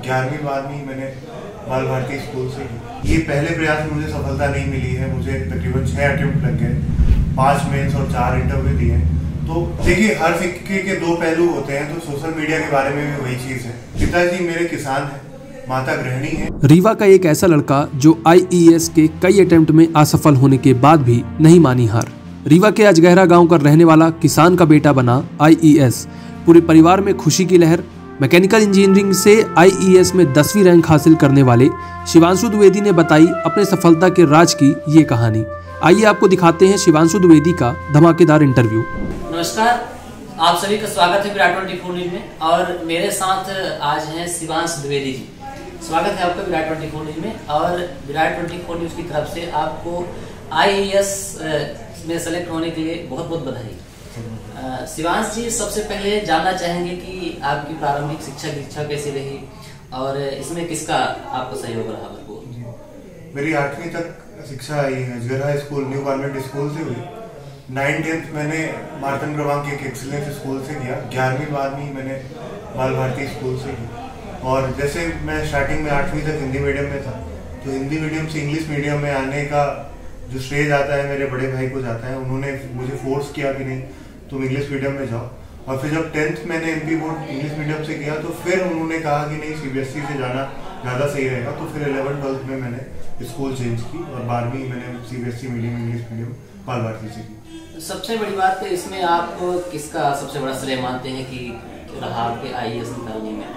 11वीं 12वीं मैंने बाल भारती स्कूल से की। ये पहले प्रयास में मुझे सफलता नहीं मिली है। मुझे तकरीबन 6 अटेम्प्ट लग गए, 5 मेंस और 4 इंटरव्यू दिए। तो देखिए, हर सिक्के के 2 पहलू होते हैं, तो सोशल मीडिया के बारे में भी वही चीज है। पिताजी मेरे किसान हैं, माता गृहिणी है। रीवा का एक ऐसा लड़का जो IAS के कई अटेम्प्ट में असफल होने के बाद भी नहीं मानी हार। रीवा के अजगहरा गांव का रहने वाला किसान का बेटा बना IAS। पूरे परिवार में खुशी की लहर। मैकेनिकल इंजीनियरिंग से IAS में 10वीं रैंक हासिल करने वाले शिवांशु द्विवेदी ने बताई अपने सफलता के राज की ये कहानी। आइए आपको दिखाते हैं शिवांशु द्विवेदी का धमाकेदार इंटरव्यू। नमस्कार, आप सभी का स्वागत है विराट 24 न्यूज में। और मेरे साथ आज हैं शिवांशु द्विवेदी जी। स्वागत है आपका विराट 24 न्यूज में। और विराट 24 न्यूज की तरफ से आपको IAS में सेलेक्ट होने के लिए बहुत बहुत बधाई। शिवांश जी, सबसे पहले जानना चाहेंगे कि आपकी प्रारंभिक शिक्षा की इच्छा कैसी रही और इसमें किसका आपको सहयोग रहा? मेरी 8वीं तक शिक्षा Ajgahra school, new convent school से हुई। 9th-10th मैंने मार्तन क्रमांक एक एक्सीलेंस स्कूल से किया। 11वीं 12वीं मैंने बाल भारती स्कूल से की। और जैसे मैं स्टार्टिंग में 8वीं तक हिंदी मीडियम में था, तो हिंदी मीडियम से इंग्लिश मीडियम में आने का जो स्टेज आता है मेरे बड़े भाई को जाता है। उन्होंने मुझे फोर्स किया कि नहीं, तुम इंग्लिश मीडियम में जाओ। और फिर जब 10th मैंने MP बोर्ड इंग्लिश मीडियम से किया, तो फिर उन्होंने कहा कि नहीं, CBSE से जाना ज़्यादा सही रहेगा। तो फिर 11th-12th में मैंने स्कूल चेंज की और 12वीं मैंने CBSE मीडियम इंग्लिश मीडियम बाल भारती से की। सबसे बड़ी बात है इसमें, आप किसका सबसे बड़ा श्रेय मानते हैं कि रहा आपके IAS निकालने में?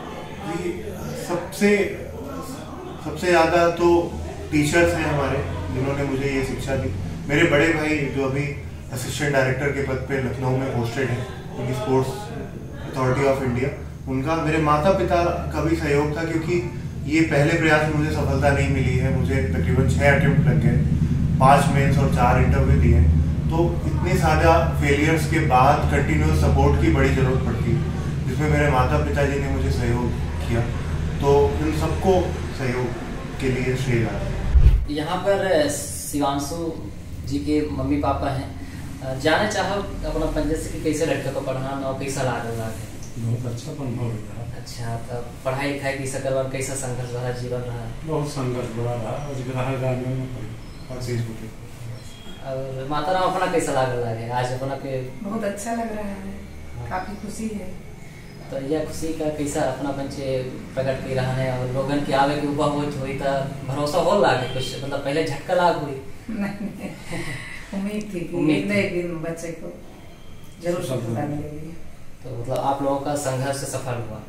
सबसे ज़्यादा तो टीचर्स हैं हमारे, जिन्होंने मुझे ये शिक्षा दी। मेरे बड़े भाई जो अभी असिस्टेंट डायरेक्टर के पद पे लखनऊ में पोस्टेड है, उनकी स्पोर्ट्स अथॉरिटी ऑफ इंडिया, उनका, मेरे माता पिता का भी सहयोग था, क्योंकि ये पहले प्रयास में मुझे सफलता नहीं मिली है। मुझे तकरीबन 6 अटेम्प्ट लग गए, 5 मेंस और 4 इंटरव्यू दिए। तो इतने सारा फेलियर्स के बाद कंटिन्यूस सपोर्ट की बड़ी जरूरत पड़ती है, जिसमें मेरे माता पिताजी ने मुझे सहयोग किया। तो इन सबको सहयोग के लिए श्रेय जाता है। यहाँ पर शिवांशु जी के मम्मी पापा हैं। जाने चाहो अपना पंजे से कि कैसे लड़के को पढ़ाना और कैसा लगा है? बहुत अच्छा अनुभव रहा। अच्छा, तो पढ़ाई लिखाई कैसा करवा, कैसा संघर्ष भरा जीवन रहा? बहुत संघर्ष भरा रहा। और माता राम अपना कैसा लगा है आज? अपना के बहुत अच्छा लग रहा है, काफी खुशी है। तो यह खुशी का कैसा अपना पंचे प्रकट कर रहा है और लोगन के आवे के ऊपर हुई तो भरोसा हो लागे कुछ, मतलब पहले झटका लाग हुई? नहीं, उम्मीद थी कि एक दिन बच्चे को जरूर सफलता मिलेगी। तो मतलब आप लोगों का संघर्ष सफल हुआ।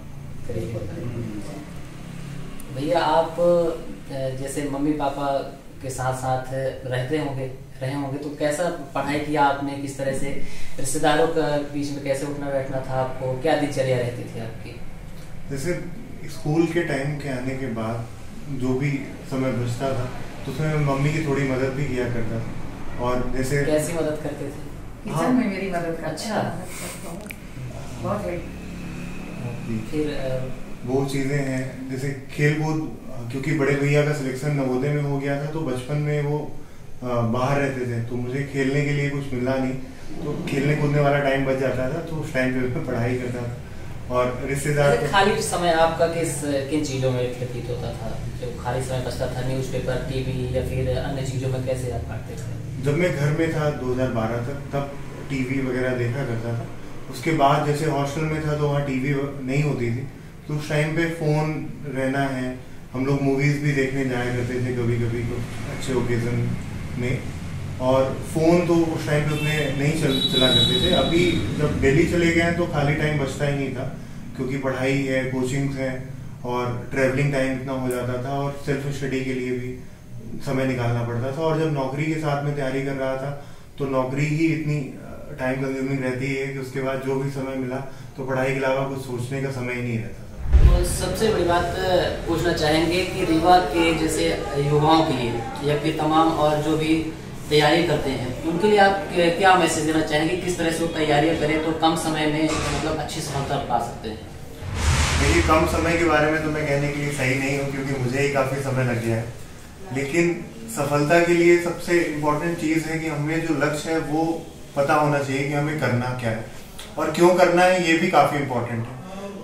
भैया, आप जैसे मम्मी पापा के साथ साथ रहे होंगे, तो कैसा पढ़ाई किया आपने? किस तरह से रिश्तेदारों के बीच में कैसे उठना बैठना था आपको? क्या दिनचर्या रहती थी आपकी? जैसे स्कूल के टाइम के आने के बाद जो भी समय बचता था, तो उसमें मम्मी की थोड़ी मदद भी किया करता था। और जैसे कैसी मदद करते थे? किचन में मेरी मदद करता। अच्छा, बहुत फिर वो चीजें हैं, जैसे खेल कूद, क्योंकि बड़े भैया का सिलेक्शन नवोदय में हो गया था, तो बचपन में वो बाहर रहते थे, तो मुझे खेलने के लिए कुछ मिला नहीं, तो खेलने कूदने वाला टाइम बच जाता था, तो उस टाइम पे मैं पढ़ाई करता था। और रिश्तेदार खाली समय आपका किन चीजों में व्यतीत होता था? जो खाली समय बचता था, न्यूज़पेपर, टीवी या फिर अन्य चीजों में कैसे आप काटते थे? जब मैं घर में था 2012 तक, तब टीवी वगैरह देखा करता था। उसके बाद जैसे हॉस्टल में था, तो वहाँ टीवी नहीं होती थी, तो उस टाइम पे फोन रहना है। हम लोग मूवीज भी देखने जाया करते थे कभी कभी अच्छे ओकेजन में, और फोन तो उस टाइम पे उतने नहीं चला करते थे। अभी जब दिल्ली चले गए हैं तो खाली टाइम बचता ही नहीं था, क्योंकि पढ़ाई है, कोचिंग्स है और ट्रैवलिंग टाइम इतना हो जाता था, और सेल्फ स्टडी के लिए भी समय निकालना पड़ता था। और जब नौकरी के साथ में तैयारी कर रहा था, तो नौकरी ही इतनी टाइम कंज्यूमिंग रहती है कि उसके बाद जो भी समय मिला, तो पढ़ाई के अलावा कुछ सोचने का समय ही नहीं रहता था। तो सबसे बड़ी बात पूछना चाहेंगे कि रीवा के जैसे युवाओं के लिए या फिर तमाम और जो भी तैयारी करते हैं, उनके लिए आप क्या मैसेज देना चाहेंगे? किस तरह से वो तैयारियां करें तो कम समय में मतलब अच्छी सफलता पा सकते हैं? देखिए, कम समय के बारे में तो मैं कहने के लिए सही नहीं हूँ, क्योंकि मुझे ही काफी समय लग गया है। लेकिन सफलता के लिए सबसे इम्पोर्टेंट चीज है कि हमें जो लक्ष्य है वो पता होना चाहिए कि हमें करना क्या है और क्यों करना है। ये भी काफी इम्पोर्टेंट है,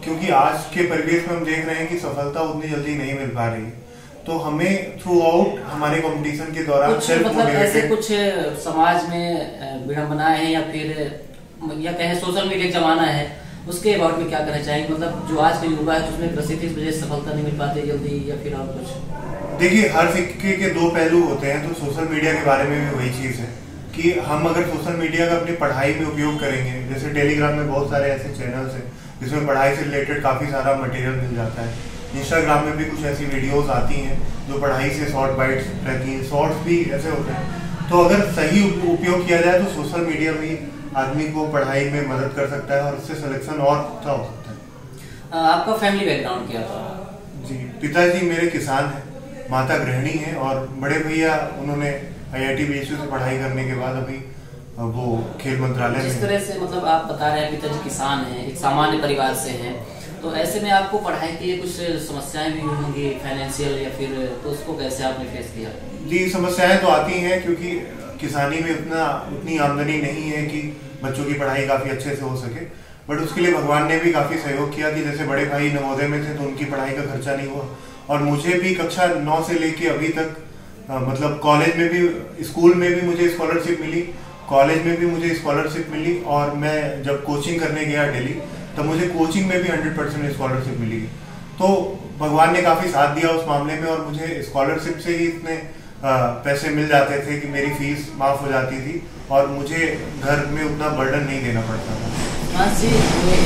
क्योंकि आज के परिवेश में हम देख रहे हैं कि सफलता उतनी जल्दी नहीं मिल पा रही है, तो हमें थ्रू आउट हमारे कंपटीशन के दौरान कुछ मतलब ऐसे कुछ समाज में विडंबनाएं हैं या फिर या कहें सोशल मीडिया जमाना है, उसके अबाउट में क्या कहना चाहेंगे? मतलब जो आज का युवा है उसमें ग्रसित इस वजह से सफलता नहीं मिल पाती जल्दी या फिर और कुछ? देखिए, हर सिक्के के दो पहलू होते हैं, तो सोशल मीडिया के बारे में भी वही चीज है कि हम अगर सोशल मीडिया का अपनी पढ़ाई में उपयोग करेंगे, जैसे टेलीग्राम में बहुत सारे ऐसे चैनल्स हैं जिसमें पढ़ाई से रिलेटेड काफी सारा मटेरियल मिल जाता है, इंस्टाग्राम में भी कुछ ऐसी वीडियोस आती हैं जो पढ़ाई से शॉर्ट बाइट्स रहती हैं, शॉर्ट्स भी ऐसे होते हैं। तो अगर सही उपयोग किया जाए तो सोशल मीडिया भी आदमी को पढ़ाई में मदद कर सकता है और उससे सिलेक्शन और अच्छा हो सकता है। आपका फैमिली बैकग्राउंड क्या था? जी, पिताजी मेरे किसान हैं, माता गृहिणी हैं और बड़े भैया उन्होंने IIT BSU से पढ़ाई करने के बाद अभी वो खेल मंत्रालय में। जिस तरह से मतलब आप बता रहे हैं पिताजी किसान हैं, एक सामान्य परिवार से हैं, तो ऐसे में आपको पढ़ाई के लिए कुछ समस्याएं भी होंगी फाइनेंशियल या फिर, तो उसको कैसे आपने फेस किया? जी, समस्याएं तो आती हैं क्योंकि किसानी में उतनी आमदनी नहीं है कि बच्चों की पढ़ाई काफी अच्छे से हो सके, बट उसके लिए भगवान ने भी काफी सहयोग किया कि जैसे बड़े भाई नवोदय में थे तो उनकी पढ़ाई का खर्चा नहीं हुआ, और मुझे भी कक्षा 9 से लेके अभी तक मतलब कॉलेज में भी, स्कूल में भी मुझे स्कॉलरशिप मिली, कॉलेज में भी मुझे स्कॉलरशिप मिली, और मैं जब कोचिंग करने गया दिल्ली तब मुझे कोचिंग में भी 100% स्कॉलरशिप मिली। तो भगवान ने काफी साथ दिया उस मामले में, और मुझे स्कॉलरशिप से ही इतने पैसे मिल जाते थे कि मेरी फीस माफ हो जाती थी और मुझे घर में उतना बर्डन नहीं देना पड़ता था। हाँ जी,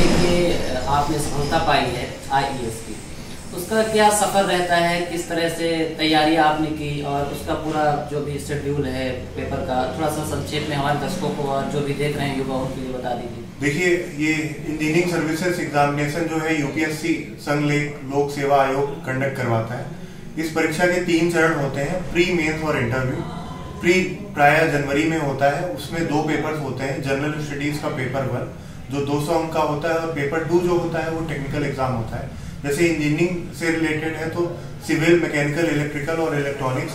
ये आपने सफलता पाई है IES की, उसका क्या सफर रहता है, किस तरह से तैयारी आपने की और उसका पूरा जो भी शेड्यूल है पेपर का, थोड़ा सा संक्षेप में हमारे दर्शकों को और जो भी देख रहे हैं युवाओं के लिए बता दीजिए। देखिए, ये इंजीनियरिंग सर्विसेज एग्जामिनेशन जो है UPSC संघ लोक सेवा आयोग कंडक्ट करवाता है। इस परीक्षा के 3 चरण होते हैं, प्री, मेंस और इंटरव्यू। प्री प्राय जनवरी में होता है, उसमें 2 पेपर्स होते हैं, जनरल स्टडीज का पेपर 1 जो 200 अंक का होता है और पेपर 2 जो होता है वो टेक्निकल एग्जाम होता है। जैसे इंजीनियरिंग से रिलेटेड है तो सिविल, मैकेनिकल, इलेक्ट्रिकल और इलेक्ट्रॉनिक्स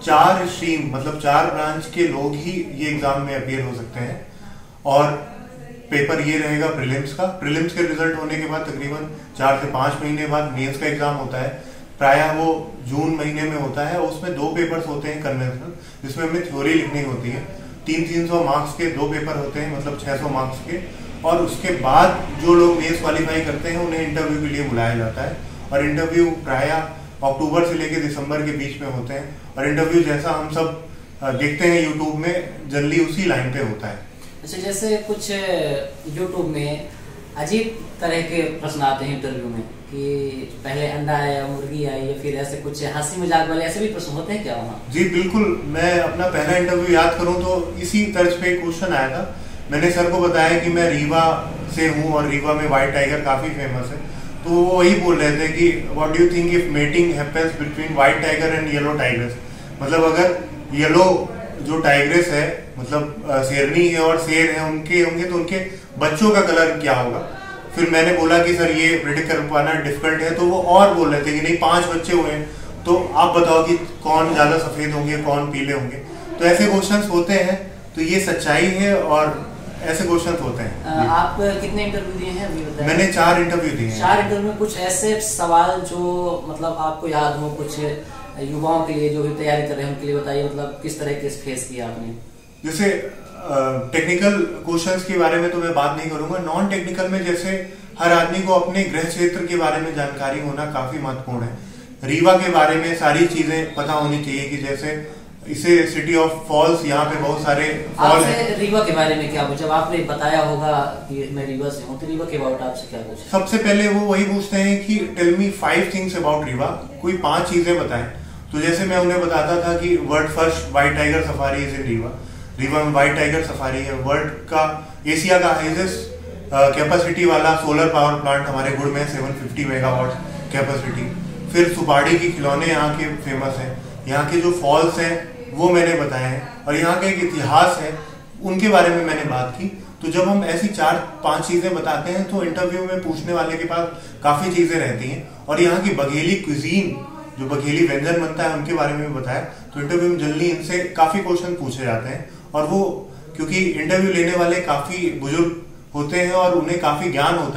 4 स्ट्रीम मतलब 4 ब्रांच के लोग ही ये एग्जाम में अपीयर हो सकते हैं। और पेपर ये रहेगा प्रीलिम्स का। प्रीलिम्स के रिजल्ट होने के बाद तकरीबन 4 से 5 महीने बाद मेंस का एग्जाम होता है, प्राय वो जून महीने में होता है। उसमें 2 पेपर्स होते हैं कन्वेंशनल, जिसमें हमें थ्योरी लिखनी होती है। 300 मार्क्स के 2 पेपर होते हैं, मतलब 600 मार्क्स के। और उसके बाद जो लोग मेंस क्वालिफाई करते हैं उन्हें इंटरव्यू के लिए बुलाया जाता है, और इंटरव्यू प्राय अक्टूबर से लेकर दिसंबर के बीच में होते हैं। और इंटरव्यू जैसा हम सब देखते हैं यूट्यूब में, जनरली उसी लाइन पे होता है। अच्छा, जैसे कुछ यूट्यूब में अजीब तरह के प्रश्न आते हैं इंटरव्यू में कि पहले अंडा आया, मुर्गी आई, या फिर ऐसे कुछ हंसी मजाक वाले ऐसे भी प्रश्न होते हैं क्या वहाँ? जी बिल्कुल, मैं अपना पहला इंटरव्यू याद करूं तो इसी तर्ज पे एक क्वेश्चन आया था। मैंने सर को बताया कि मैं रीवा से हूं और रीवा में व्हाइट टाइगर काफी फेमस है, तो वो वही बोल रहे थे कि what do you think if mating happens between white tiger and yellow tigress, मतलब अगर येलो जो टाइग्रेस है, मतलब शेरनी है और शेर है, उनके होंगे तो उनके बच्चों का कलर क्या होगा। फिर मैंने बोला कि सर ये प्रेडिक्ट कर पाना डिफिकल्ट है, तो वो और बोल रहे थे कि नहीं 5 बच्चे हुए हैं, तो आप बताओ कि कौन ज्यादा सफेद होंगे, कौन पीले होंगे। तो ऐसे क्वेश्चंस होते हैं, तो ये सच्चाई है और ऐसे क्वेश्चन होते हैं। आप कितने इंटरव्यू दिए हैं अभी बताइए? मैंने 4 इंटरव्यू दिए हैं। 4 इंटरव्यू में कुछ ऐसे सवाल जो मतलब आपको याद हो, कुछ युवाओं के लिए जो भी तैयारी कर रहे हैं उनके लिए बताइए, मतलब किस तरह के फेस किया आपने? जैसे टेक्निकल क्वेश्चंस के बारे में तो मैं बात नहीं करूंगा। नॉन टेक्निकल में जैसे हर आदमी को अपने गृह क्षेत्र के बारे में जानकारी होना काफी महत्वपूर्ण है। रीवा के बारे में सारी चीजें पता होनी चाहिए कि जैसे इसे सिटी ऑफ फॉल्स, यहाँ पे बहुत सारे फॉल हैं। रीवा के बारे में क्या पूछा? जब आपने बताया होगा कि मैं रीवा से हूँ, तो रीवा के अबाउट आपसे क्या पूछा? सबसे पहले वो वही पूछते हैं कि tell me 5 things about Rewa, कोई 5 चीजें बताएं। तो जैसे मैं उन्हें बताता था कि world first white tiger safari is in Rewa, Rewa में व्हाइट टाइगर सफारी है। वर्ल्ड का, एशिया का हाईएस्ट कैपेसिटी वाला सोलर पावर प्लांट हमारे गुड़ में 750 मेगावाट कैपेसिटी। फिर सुपाड़ी की खिलौने यहाँ के फेमस हैं। यहाँ के जो फॉल्स हैं वो मैंने बताए हैं, और यहाँ का एक इतिहास है उनके बारे में मैंने बात की। तो जब हम ऐसी 4-5 चीजें बताते हैं तो इंटरव्यू में पूछने वाले के पास काफी चीजें रहती हैं। और यहाँ की बघेली क्विजीन, जो बघेली व्यंजन बनता है, उनके बारे में बताया। तो इंटरव्यू में जल्दी इनसे काफी क्वेश्चन पूछे जाते हैं, और वो क्योंकि इंटरव्यू लेने वाले काफी बुजुर्ग होते हैं और उन्हें काफी ज्ञान होता है,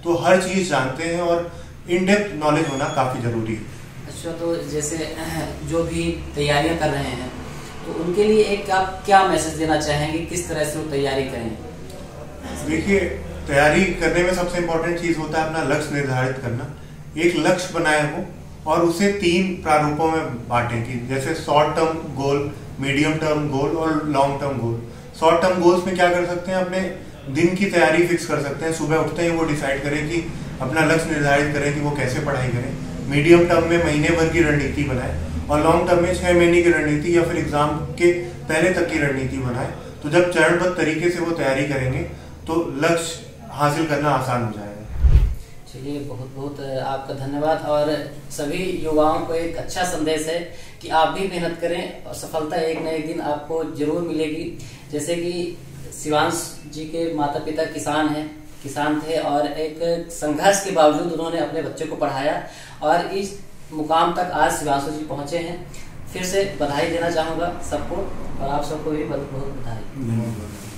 तो हर चीज़ जानते हैं और इन डेप्थ नॉलेज होना काफ़ी ज़रूरी है। अच्छा, तो जैसे जो भी तैयारियां कर रहे हैं तो उनके लिए एक आप क्या मैसेज देना चाहेंगे, किस तरह से वो तैयारी करें? देखिए, तैयारी करने में सबसे इम्पोर्टेंट चीज़ होता है अपना लक्ष्य निर्धारित करना। एक लक्ष्य बनाए हो और उसे 3 प्रारूपों में बांटें कि जैसे short term goal, medium term goal और long term goal. Short term goals में क्या कर सकते हैं, अपने दिन की तैयारी फिक्स कर सकते हैं, सुबह उठते ही वो डिसाइड करें कि अपना लक्ष्य निर्धारित करें कि वो कैसे पढ़ाई करें। मीडियम टर्म में महीने भर की रणनीति बनाए और लॉन्ग टर्म में 6 महीने की रणनीति या फिर एग्जाम के पहले तक की रणनीति बनाए। तो जब चरणबद्ध तरीके से वो तैयारी करेंगे तो लक्ष्य हासिल करना आसान हो जाएगा। चलिए, बहुत बहुत आपका धन्यवाद। और सभी युवाओं को एक अच्छा संदेश है कि आप भी मेहनत करें और सफलता एक न एक दिन आपको जरूर मिलेगी। जैसे कि शिवांश जी के माता पिता किसान थे और एक संघर्ष के बावजूद उन्होंने अपने बच्चे को पढ़ाया और इस मुकाम तक आज शिवांशु जी पहुंचे हैं। फिर से बधाई देना चाहूंगा सबको और आप सबको भी बहुत बहुत बधाई।